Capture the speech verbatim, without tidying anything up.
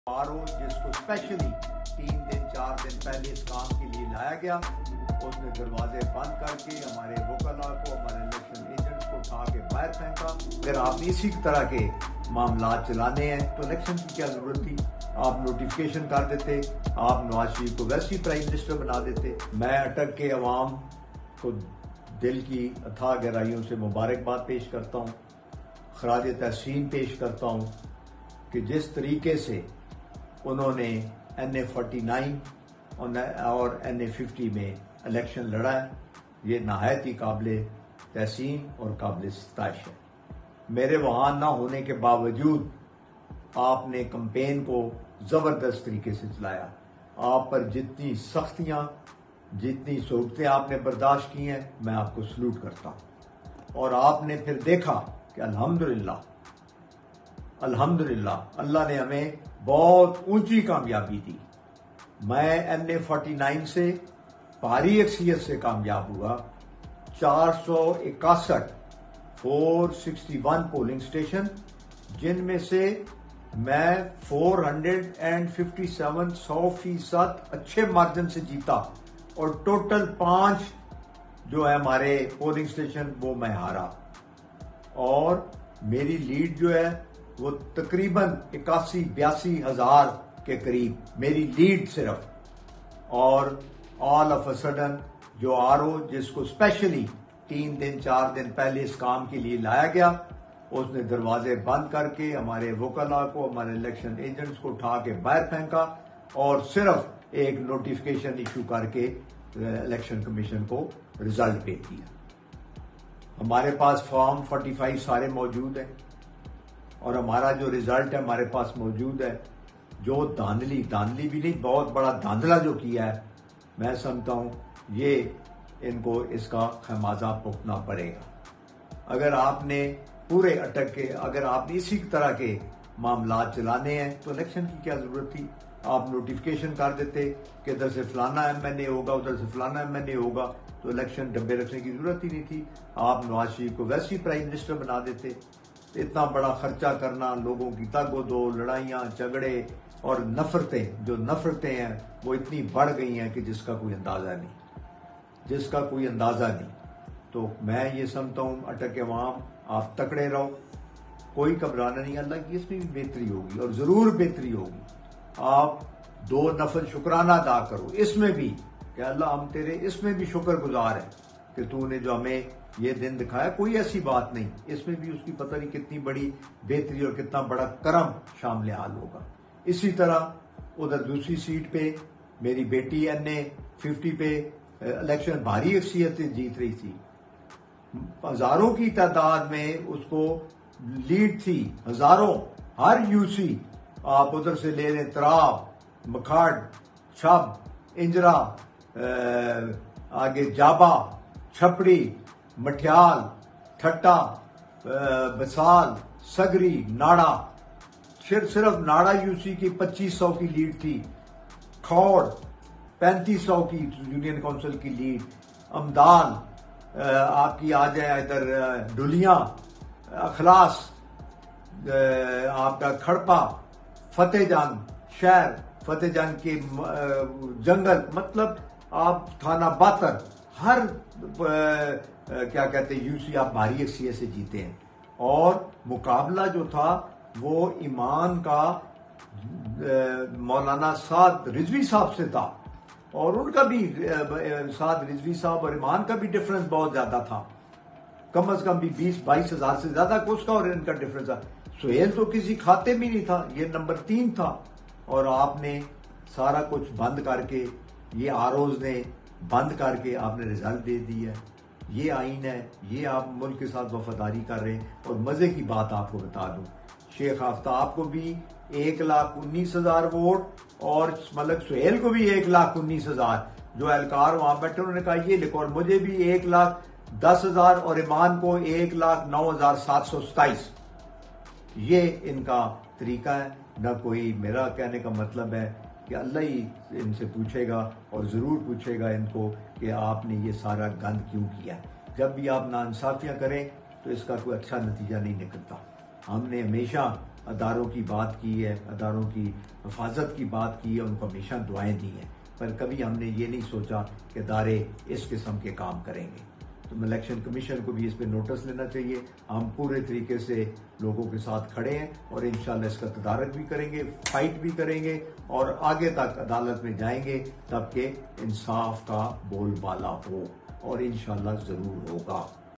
Are O जिसको specially तीन दिन चार दिन पहले इस काम के लिए लाया गया, उसने दरवाजे बंद करके हमारे वकला को, हमारे इलेक्शन एजेंट्स को उठा के बाहर फेंका। अगर आप इसी तरह के मामला चलाने हैं तो इलेक्शन की क्या जरूरत थी? आप नोटिफिकेशन कर देते, आप नवाज शरीफ को वैसे ही प्राइम मिनिस्टर बना देते। मैं अटक के अवाम को दिल की अथाह गहराइयों से मुबारकबाद पेश करता हूँ, खराज तहसीन पेश करता हूँ कि जिस तरीके से उन्होंने एन ए फोर्टी नाइन और एन ए फिफ्टी में इलेक्शन लड़ा है, ये नहायत ही काबिल तहसीन और काबिल सताइश है। मेरे वहाँ ना होने के बावजूद आपने कैंपेन को ज़बरदस्त तरीके से चलाया। आप पर जितनी सख्तियाँ, जितनी सहूलतें आपने बर्दाश्त की हैं, मैं आपको सलूट करता हूँ। और आपने फिर देखा कि अल्हम्दुलिल्लाह अल्हम्दुलिल्लाह अल्लाह ने हमें बहुत ऊंची कामयाबी दी। मैं एन ए फोर्टी नाइन से भारी अक्सियत से कामयाब हुआ। चार सौ इकसठ four sixty one polling station, जिनमें से मैं four hundred and fifty seven सौ फीसद अच्छे मार्जिन से जीता और टोटल पांच जो है हमारे पोलिंग स्टेशन वो मैं हारा। और मेरी लीड जो है वो तकरीबन इक्यासी बयासी हजार के करीब मेरी लीड सिर्फ। और ऑल ऑफ अ सडन जो आर ओ जिसको स्पेशली तीन दिन चार दिन पहले इस काम के लिए लाया गया, उसने दरवाजे बंद करके हमारे वकला को, हमारे इलेक्शन एजेंट्स को उठा के बाहर फेंका और सिर्फ एक नोटिफिकेशन इशू करके इलेक्शन कमीशन को रिजल्ट भेज दिया। हमारे पास फॉर्म फोर्टी फाइव सारे मौजूद हैं और हमारा जो रिजल्ट है हमारे पास मौजूद है। जो धांधली धांधली भी नहीं, बहुत बड़ा धांधला जो किया है, मैं समझता हूं ये इनको इसका खमियाजा भुगतना पड़ेगा। अगर आपने पूरे अटक के अगर आपने इसी तरह के मामला चलाने हैं तो इलेक्शन की क्या जरूरत थी? आप नोटिफिकेशन कर देते कि इधर से फलाना एम एन ए होगा, उधर से फलाना एम एन ए होगा, तो इलेक्शन डब्बे रखने की जरूरत ही नहीं थी। आप नवाज शरीफ को वैसे ही प्राइम मिनिस्टर बना देते। इतना बड़ा खर्चा करना, लोगों की तगो-दो, लड़ाइयां, झगड़े और नफरतें, जो नफरतें हैं वो इतनी बढ़ गई हैं कि जिसका कोई अंदाजा नहीं जिसका कोई अंदाजा नहीं। तो मैं ये समझता हूं अटक के अवाम, आप तकड़े रहो, कोई घबराना नहीं। अल्लाह की इसमें भी बेहतरी होगी और जरूर बेहतरी होगी। आप दो नफल शुक्राना अदा करो इसमें भी कि अल्लाह हम तेरे इसमें भी शुक्रगुजार है कि तूने जो हमें ये दिन दिखाया। कोई ऐसी बात नहीं, इसमें भी उसकी पता नहीं कितनी बड़ी बेहतरी और कितना बड़ा करम शामिल हाल होगा। इसी तरह उधर दूसरी सीट पे मेरी बेटी एन ए फिफ्टी पे इलेक्शन भारी अक्सियत से जीत रही थी। हजारों की तादाद में उसको लीड थी, हजारों। हर यूसी आप उधर से ले लें, तराब, मखाड़, छब, इंजरा, आगे जाबा, छपड़ी, मठियाल, ठट्टा, बसाल, सगरी, नाड़ा, सिर्फ सिर्फ नाड़ा यूसी की पच्चीस सौ की लीड थी। खौड़ पैंतीस सौ की यूनियन काउंसिल की लीड। अमदाल आपकी आ जाए इधर, डुलिया, अखलास, आपका खड़पा, फतेहजंग शहर, फतेहजंग के जंगल, मतलब आप थाना बातर, हर आ, क्या कहते हैं यूसी आप भारी अक्सियत से जीते हैं। और मुकाबला जो था वो ईमान का मौलाना साद रिजवी साहब से था और उनका भी साद रिजवी साहब और ईमान का भी डिफरेंस बहुत ज्यादा था। कम अज कम भी बीस बाईस हजार से ज्यादा उसका और इनका डिफरेंस था। सुहेल तो किसी खाते में नहीं था, ये नंबर तीन था। और आपने सारा कुछ बंद करके, ये आरोज ने बंद करके आपने रिजल्ट दे दिया। ये आइन है, ये आप मुल्क के साथ वफादारी कर रहे हैं। और मजे की बात आपको बता दूं, शेख आफ्ताब को भी एक लाख उन्नीस हजार वोट और मलक सुहेल को भी एक लाख उन्नीस हजार, जो एहलकार वहां बैठे उन्होंने कहा ये लिखो, और मुझे भी एक लाख दस हजार और ईमान को एक लाख नौ हजार सात सौ सताइस। ये इनका तरीका है। न कोई मेरा कहने का मतलब है कि अल्लाह ही इनसे पूछेगा और जरूर पूछेगा इनको कि आपने ये सारा गंद क्यों किया। जब भी आप नाइंसाफियां करें तो इसका कोई अच्छा नतीजा नहीं निकलता। हमने हमेशा अदारों की बात की है, अदारों की हिफाजत की बात की है, उनको हमेशा दुआएं दी हैं, पर कभी हमने ये नहीं सोचा कि अदारे इस किस्म के काम करेंगे। तो इलेक्शन कमीशन को भी इस पर नोटिस लेना चाहिए। हम पूरे तरीके से लोगों के साथ खड़े हैं और इंशाल्लाह इसका तदारक भी करेंगे, फाइट भी करेंगे और आगे तक अदालत में जाएंगे तब के इंसाफ का बोलबाला हो, और इंशाल्लाह जरूर होगा।